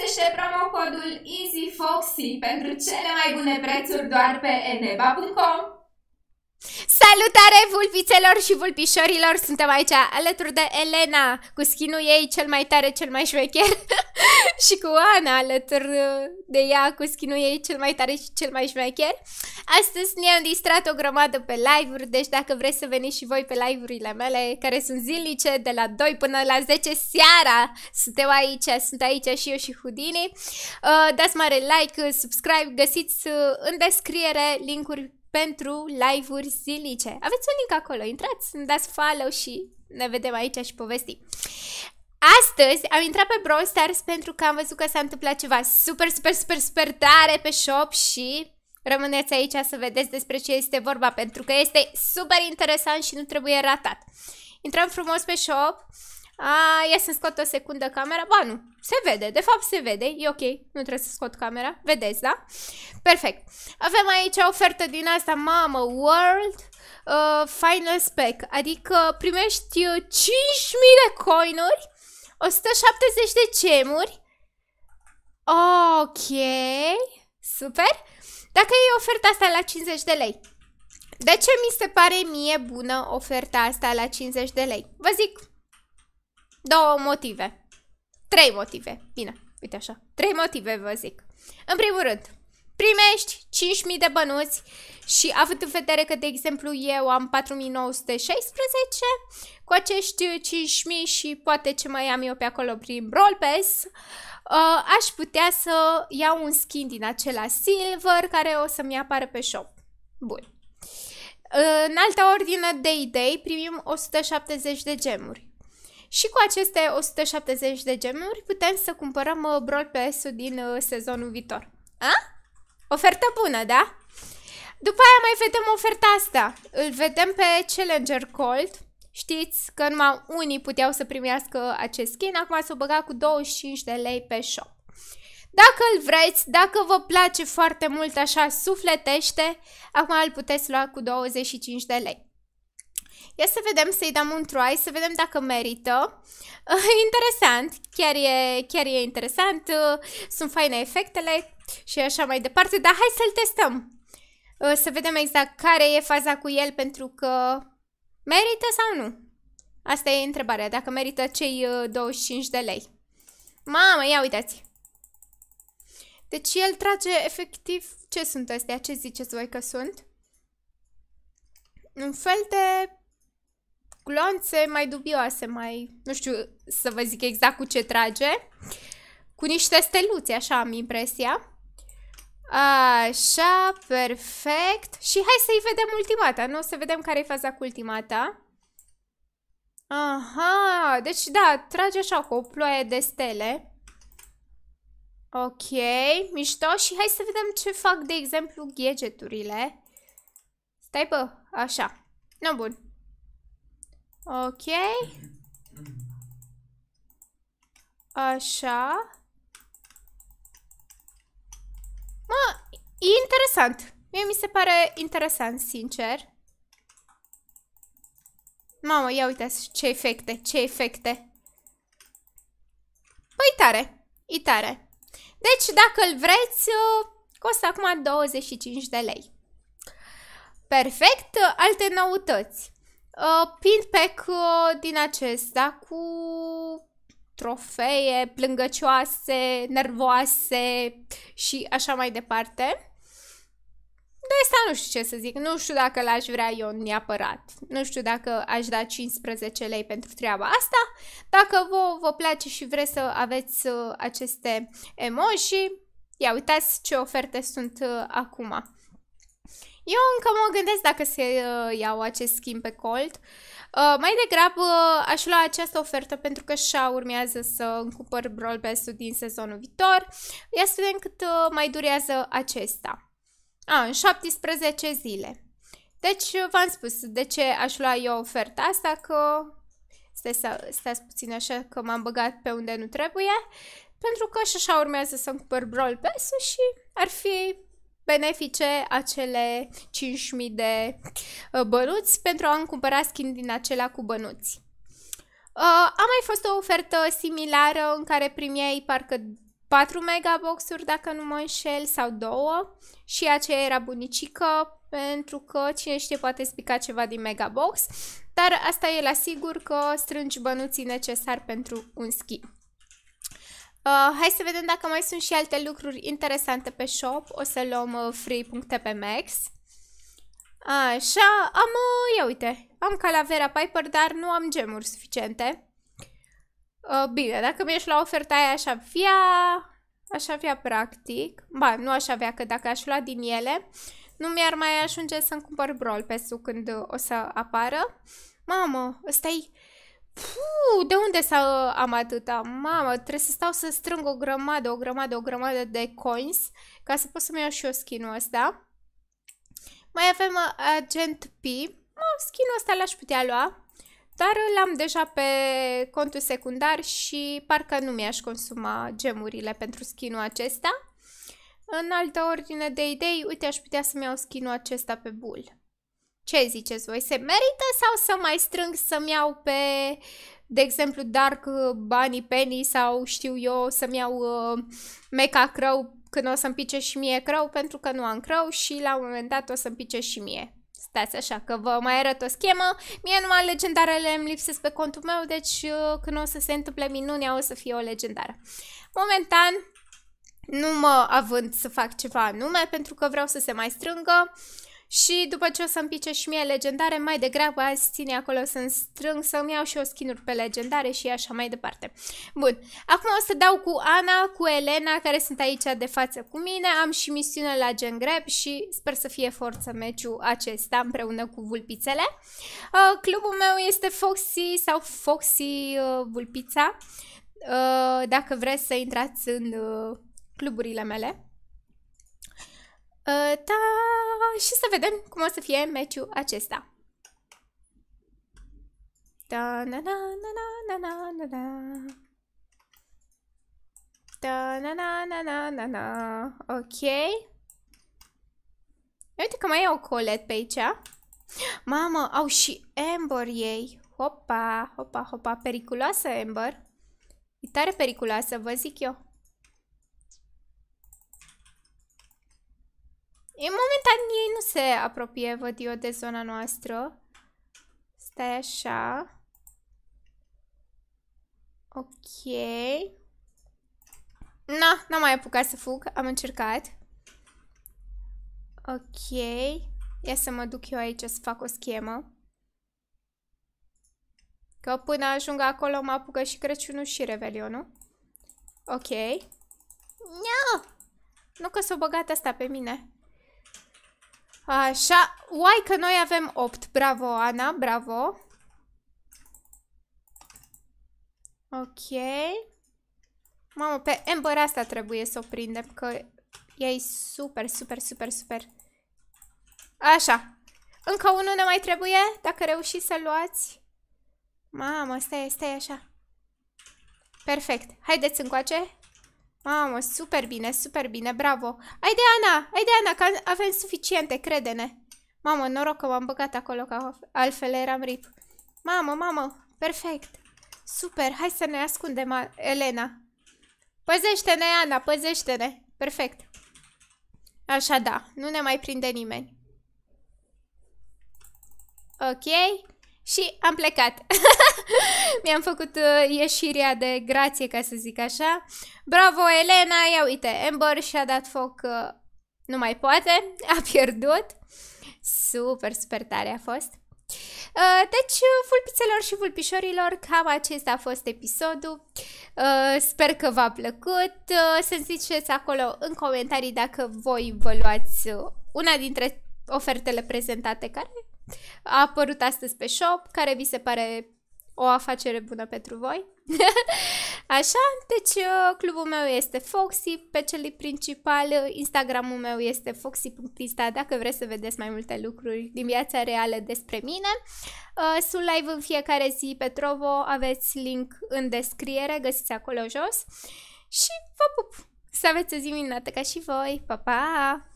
Folosește promocodul EasyFoxy pentru cele mai bune prețuri doar pe eneba.com. Salutare vulpițelor și vulpișorilor! Suntem aici alături de Elena cu skin-ul ei cel mai tare, cel mai șmecher și cu Ana alături de ea cu skin-ul ei cel mai tare și cel mai șmecher. Astăzi ne-am distrat o grămadă pe live-uri, deci dacă vreți să veniți și voi pe live-urile mele, care sunt zilnice de la 2 până la 10 seara, sunt aici și eu și Houdini. Dați mare like, subscribe, găsiți în descriere linkuri pentru live-uri zilnice. Aveți un link acolo, intrați, îmi dați follow și ne vedem aici și povestim. Astăzi am intrat pe Brawl Stars pentru că am văzut că s-a întâmplat ceva super tare pe shop și rămâneți aici să vedeți despre ce este vorba, pentru că este super interesant și nu trebuie ratat. Intrăm frumos pe shop. Ia să scot o secundă camera. Ba, nu, se vede, de fapt se vede. E ok, nu trebuie să scot camera. Vedeți, da? Perfect. Avem aici o ofertă din asta, mamă, World Final Spec. Adică primești 5.000 de coinuri, 170 de gemuri. Ok, super. Dacă e oferta asta la 50 de lei, de ce mi se pare mie bună oferta asta la 50 de lei? Vă zic două motive. 3 motive. Bine, uite așa. 3 motive vă zic. În primul rând, primești 5.000 de bănuți și având în vedere că, de exemplu, eu am 4.916, cu acești 5.000 și poate ce mai am eu pe acolo prin Brawl Pass, aș putea să iau un skin din acela Silver care o să-mi apară pe shop. Bun. În altă ordine Day primim 170 de gemuri. Și cu aceste 170 de gemuri putem să cumpărăm Brawl Pass-ul din sezonul viitor. Ofertă bună, da? După aia mai vedem oferta asta. Îl vedem pe Challenger Colt. Știți că numai unii puteau să primească acest skin. Acum s-o băga cu 25 de lei pe shop. Dacă îl vreți, dacă vă place foarte mult așa sufletește, acum îl puteți lua cu 25 de lei. Ia să vedem, să-i dăm un try, să vedem dacă merită. Interesant, chiar e interesant, sunt faine efectele și așa mai departe, dar hai să-l testăm. Să vedem exact care e faza cu el, pentru că merită sau nu? Asta e întrebarea, dacă merită cei 25 de lei. Mamă, ia uitați. Deci el trage efectiv, ce sunt astea? Ce ziceți voi că sunt? Un fel de glonțe mai dubioase, mai, nu știu să vă zic exact cu ce trage, cu niște steluțe, așa am impresia. Așa, perfect. Și hai să-i vedem ultimata, nu? Să vedem care e faza cu ultimata. Aha, deci da, trage așa cu o ploaie de stele. Ok, mișto. Și hai să vedem ce fac, de exemplu, gadgeturile. Stai, bă, așa. Nu, bun. Ok. Așa. Mă, e interesant. Mie mi se pare interesant, sincer. Mamă, ia uitați ce efecte, ce efecte. Păi, e tare. Deci, dacă îl vreți, costă acum 25 de lei. Perfect, alte noutăți. Pin pack din acesta cu trofee plângăcioase, nervoase și așa mai departe. De asta nu știu ce să zic, nu știu dacă l-aș vrea eu neapărat, nu știu dacă aș da 15 lei pentru treaba asta. Dacă vă place și vreți să aveți aceste emoji, ia uitați ce oferte sunt acum. Eu încă mă gândesc dacă să iau acest skin pe Colt. Mai degrabă aș lua această ofertă pentru că așa urmează să îmi cumpăr Brawl Pass-ul din sezonul viitor. Ia să vedem cât mai durează acesta. În 17 zile. Deci v-am spus de ce aș lua eu oferta asta, că stați puțin așa că m-am băgat pe unde nu trebuie. Pentru că și așa urmează să-mi cumpăr Brawl Pass-ul și ar fi benefice acele 5.000 de bănuți pentru a-mi cumpăra skin din acelea cu bănuți. A mai fost o ofertă similară în care primeai parcă 4 megaboxuri, dacă nu mă înșel, sau 2. Și aceea era bunicică, pentru că cine știe poate spica ceva din megabox. Dar asta e la sigur că strângi bănuții necesari pentru un skin. Hai să vedem dacă mai sunt și alte lucruri interesante pe shop. O să luăm free puncte pe max. Așa, ia uite, am Calavera Piper, dar nu am gemuri suficiente. Bine, dacă mi-ești la oferta aia aș avea practic. Ba, nu aș avea, că dacă aș lua din ele, nu mi-ar mai ajunge să-mi cumpăr Brawl Pass-ul când o să apară. Mamă, ăsta-i... de unde să am atâta? Mamă, trebuie să stau să strâng o grămadă de coins ca să pot să-mi iau și eu skin-ul ăsta. Mai avem Agent P. Skin-ul ăsta l-aș putea lua, dar l-am deja pe contul secundar și parcă nu mi-aș consuma gemurile pentru skin-ul acesta. În altă ordine de idei, uite, aș putea să-mi iau skin-ul acesta pe Bull. Ce ziceți voi? Se merită sau să mai strâng să-mi iau pe, de exemplu, Dark Bunny Penny sau știu eu, să-mi iau Mecha Crow când o să-mi pice și mie Crow, pentru că nu am Crow și la un moment dat o să-mi pice și mie. Stați așa, că vă mai arăt o schemă. Mie numai legendarele îmi lipsesc pe contul meu, deci când o să se întâmple minunea o să fie o legendară. Momentan nu mă având să fac ceva anume, pentru că vreau să se mai strângă. Și după ce o să-mi pice și mie legendare, mai degrabă azi ține acolo să-mi strâng, să-mi iau și eu skin-uri pe legendare și așa mai departe. Bun, acum o să dau cu Ana, cu Elena, care sunt aici de față cu mine. Am și misiune la Gen Grab și sper să fie forță meciul acesta împreună cu vulpițele. Clubul meu este Foxy sau Foxy Vulpița. Dacă vreți să intrați în cluburile mele. Și să vedem cum o să fie meciul acesta. Ok. Uite că mai e o Colette pe aici. Mamă, au și Amber ei. Hopa, hopa, hopa. Periculoasă Amber. E tare periculoasă, vă zic eu. În momentan ei nu se apropie, văd eu, de zona noastră. Stai așa. Ok. N-am mai apucat să fug, am încercat. Ok. Ia să mă duc eu aici să fac o schemă. Că până ajung acolo mă apucă și Crăciunul și Revelionul. Ok. Nu că s-o băgat asta pe mine. Așa, uai că noi avem 8. Bravo, Ana, bravo. Ok. Mamă, pe Amber asta trebuie să o prindem, că ea e super, super, super, super. Așa. Încă unul ne mai trebuie, dacă reușiți să luați. Mamă, stai așa. Perfect. Haideți încoace. Mamă, super bine, bravo. Haide, Ana, că avem suficiente, crede-ne. Mamă, noroc că m-am băgat acolo, că altfel eram rip. Mamă, perfect. Super, hai să ne ascundem, Elena. Păzește-ne, Ana, păzește-ne. Perfect. Așa, da, nu ne mai prinde nimeni. Ok. Și am plecat. Mi-am făcut ieșirea de grație, ca să zic așa. Bravo, Elena! Ia uite, Amber și-a dat foc, nu mai poate, a pierdut. Super, super tare a fost. Deci, vulpițelor și vulpișorilor, cam acesta a fost episodul. Sper că v-a plăcut. Să-mi ziceți acolo în comentarii dacă voi vă luați una dintre ofertele prezentate care a apărut astăzi pe shop, care vi se pare o afacere bună pentru voi. Așa, deci clubul meu este Foxy, pe cel principal, Instagramul meu este foxy.insta, dacă vreți să vedeți mai multe lucruri din viața reală despre mine. Sunt live în fiecare zi pe Trovo, aveți link în descriere, găsiți acolo jos. Și vă pup! Să aveți o zi minunată ca și voi! Pa, pa!